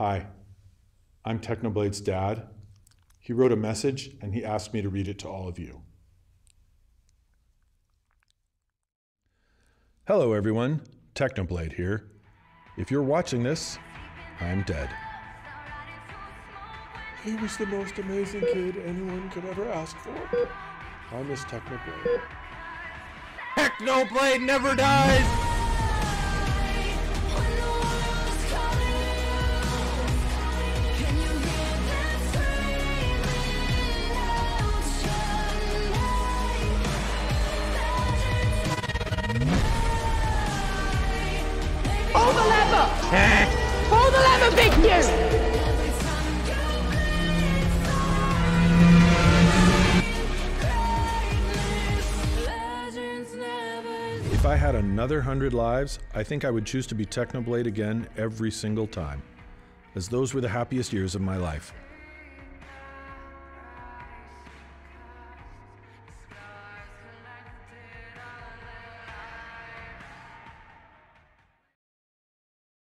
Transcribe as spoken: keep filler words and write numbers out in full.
Hi, I'm Technoblade's dad. He wrote a message and he asked me to read it to all of you. Hello everyone, Technoblade here. If you're watching this, I'm dead. He was the most amazing kid anyone could ever ask for. I miss Technoblade. Technoblade never dies! Pull the lever! Pull the lever, big you! If I had another hundred lives, I think I would choose to be Technoblade again every single time, as those were the happiest years of my life.